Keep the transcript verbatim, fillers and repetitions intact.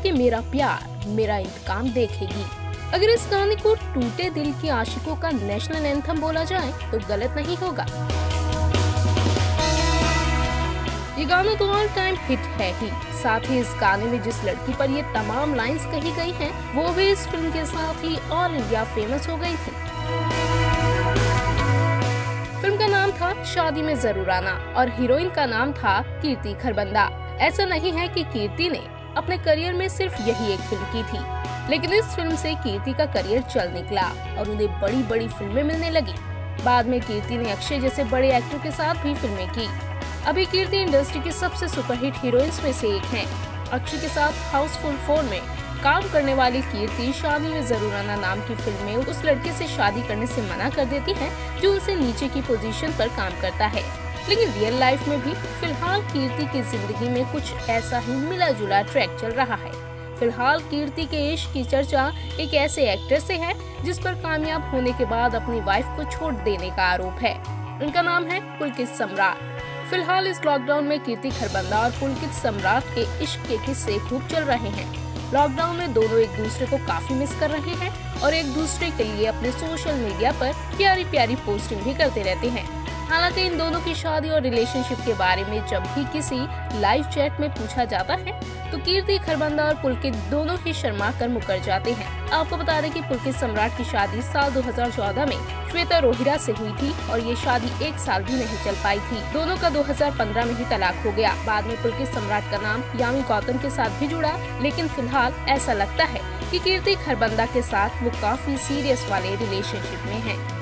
कि मेरा प्यार मेरा इंतकाम देखेगी। अगर इस गाने को टूटे दिल की आशिकों का नेशनल एंथम बोला जाए तो गलत नहीं होगा। ये गाना तो ऑल टाइम हिट है ही, साथ ही इस गाने में जिस लड़की पर ये तमाम लाइंस कही गई हैं, वो भी इस फिल्म के साथ ही ऑल इंडिया फेमस हो गई थी। फिल्म का नाम था शादी में जरूर आना और हीरोइन का नाम था कीर्ति खरबंदा। ऐसा नहीं है कि कीर्ति ने अपने करियर में सिर्फ यही एक फिल्म की थी, लेकिन इस फिल्म से कीर्ति का करियर चल निकला और उन्हें बड़ी बड़ी फिल्में मिलने लगी। बाद में कीर्ति ने अक्षय जैसे बड़े एक्टर के साथ भी फिल्में की। अभी कीर्ति इंडस्ट्री की सबसे सुपरहिट हीरोइंस में से एक हैं। अक्षय के साथ हाउसफुल फोर में काम करने वाली कीर्ति शादी में जरूर आना नाम की फिल्म में उस लड़के से शादी करने से मना कर देती है जो उनसे नीचे की पोजीशन पर काम करता है। लेकिन रियल लाइफ में भी फिलहाल कीर्ति की जिंदगी में कुछ ऐसा ही मिला जुला ट्रैक चल रहा है। फिलहाल कीर्ति के इश्क की चर्चा एक ऐसे एक्टर से है जिस पर कामयाब होने के बाद अपनी वाइफ को छोड़ देने का आरोप है। उनका नाम है पुलकित सम्राट। फिलहाल इस लॉकडाउन में कीर्ति खरबंदा और पुलकित सम्राट के इश्क के किस्से खूब चल रहे हैं। लॉकडाउन में दोनों एक दूसरे को काफी मिस कर रहे हैं और एक दूसरे के लिए अपने सोशल मीडिया पर प्यारी प्यारी पोस्टिंग भी करते रहते हैं। हालांकि इन दोनों की शादी और रिलेशनशिप के बारे में जब भी किसी लाइव चैट में पूछा जाता है तो कीर्ति खरबंदा और पुलकित दोनों ही शर्मा कर मुकर जाते हैं। आपको बता दें कि पुलकित सम्राट की शादी साल दो हज़ार चौदह में श्वेता रोहिरा से हुई थी और ये शादी एक साल भी नहीं चल पाई थी। दोनों का दो हज़ार पंद्रह में ही तलाक हो गया। बाद में पुलकित सम्राट का नाम यामी गौतम के साथ भी जुड़ा, लेकिन फिलहाल ऐसा लगता है कि कीर्ति खरबंदा के साथ वो काफी सीरियस वाले रिलेशनशिप में है।